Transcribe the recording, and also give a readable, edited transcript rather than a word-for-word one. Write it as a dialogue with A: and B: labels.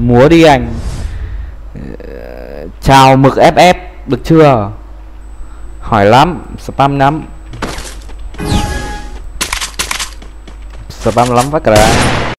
A: múa đi anh. Chào mực FF được chưa? Hỏi lắm, spam lắm. Spam lắm vắt cả.